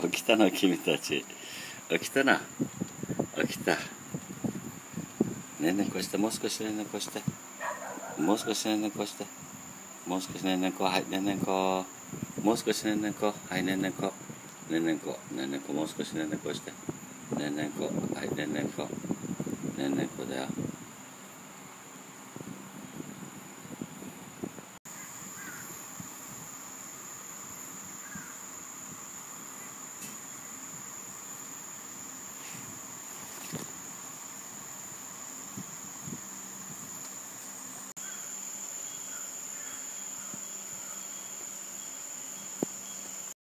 起きたの君たち。起きたな。起きた。ねんねんこして、もう少しねんねんこして。もう少しねんねんこして。もう少しねんねんこ、はい、ねんねんこ。もう少しねんねんこ、はい、ねんねんこ。ねんねんこ、ねんねんこ、もう少しねんねんこして。ねんねんこ、はい、ねんねんこ。ねんねんこだよ。